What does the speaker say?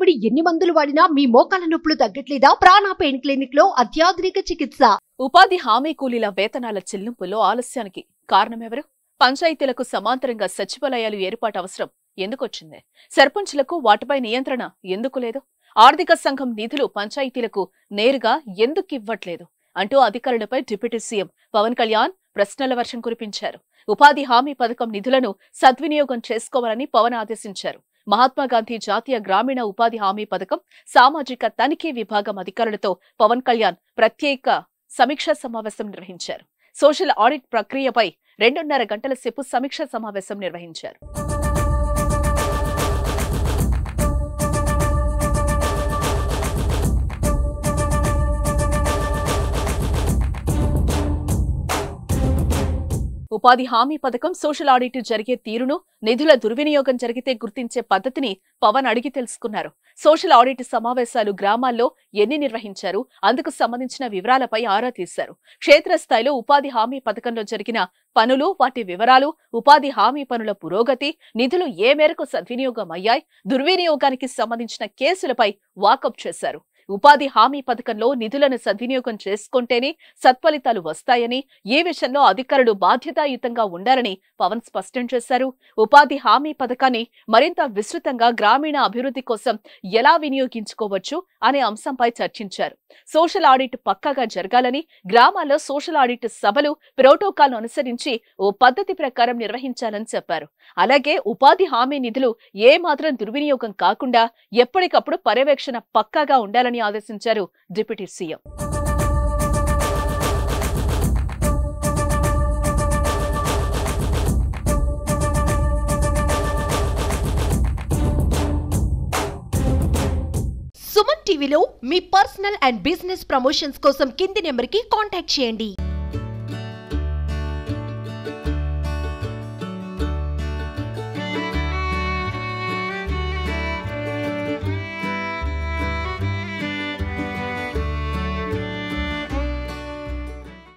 ఇప్పటి ఎన్ని మందులు వాడినా మీ మోకాల నొప్పులు తగ్గట్లేదా? ప్రాణ పెయిన్ క్లినిక్ లో అత్యాధునిక చికిత్స. ఉపాధి హామీ కూలీల వేతనాల చెల్లింపులో ఆలస్యానికి కారణమెవరు? పంచాయతీలకు సమాంతరంగా సచివాలయాలు ఏర్పాటు అవసరం ఎందుకొచ్చింది? సర్పంచ్లకు వాటిపై నియంత్రణ ఎందుకు లేదు? ఆర్థిక సంఘం నిధులు పంచాయతీలకు నేరుగా ఎందుకివ్వట్లేదు అంటూ అధికారులపై డిప్యూటీ సీఎం పవన్ కళ్యాణ్ ప్రశ్నల వర్షం కురిపించారు. ఉపాధి హామీ పథకం నిధులను సద్వినియోగం చేసుకోవాలని పవన్ ఆదేశించారు. మహాత్మాగాంధీ జాతీయ గ్రామీణ ఉపాధి హామీ పథకం సామాజిక తనిఖీ విభాగం అధికారులతో పవన్ కళ్యాణ్ ప్రత్యేక సమీక్షా సమావేశం నిర్వహించారు. సోషల్ ఆడిట్ ప్రక్రియపై 2.5 గంటల సేపు సమీక్షా సమావేశం నిర్వహించారు. ఉపాధి హామీ పథకం సోషల్ ఆడిట్ జరిగే తీరును, నిధుల దుర్వినియోగం జరిగితే గుర్తించే పద్ధతిని పవన్ అడిగి తెలుసుకున్నారు. సోషల్ ఆడిట్ సమావేశాలు గ్రామాల్లో ఎన్ని నిర్వహించారు, అందుకు సంబంధించిన వివరాలపై ఆరా తీశారు. క్షేత్రస్థాయిలో ఉపాధి హామీ పథకంలో జరిగిన పనులు, వాటి వివరాలు, ఉపాధి హామీ పనుల పురోగతి, నిధులు ఏ మేరకు సద్వినియోగం అయ్యాయి, దుర్వినియోగానికి సంబంధించిన కేసులపై వాకప్ చేశారు. ఉపాధి హామీ పథకంలో నిధులను సద్వినియోగం చేసుకుంటేనే సత్ఫలితాలు వస్తాయని, ఈ విషయంలో అధికారులు బాధ్యతాయుతంగా ఉండాలని పవన్ స్పష్టం చేశారు. ఉపాధి హామీ పథకాన్ని మరింత విస్తృతంగా గ్రామీణ అభివృద్ధి కోసం ఎలా వినియోగించుకోవచ్చు అనే అంశంపై చర్చించారు. సోషల్ ఆడిట్ పక్కాగా జరగాలని, గ్రామాల్లో సోషల్ ఆడిట్ సభలు ప్రోటోకాల్ అనుసరించి ఓ పద్ధతి ప్రకారం నిర్వహించాలని చెప్పారు. అలాగే ఉపాధి హామీ నిధులు ఏ మాత్రం దుర్వినియోగం కాకుండా ఎప్పటికప్పుడు పర్యవేక్షణ పక్కాగా ఉండాలని ఆదేశించారు డిప్యూటీ సీఎం. సుమన్ టీవీలో మీ పర్సనల్ అండ్ బిజినెస్ ప్రమోషన్స్ కోసం కింది నెంబర్కి కాంటాక్ట్ చేయండి.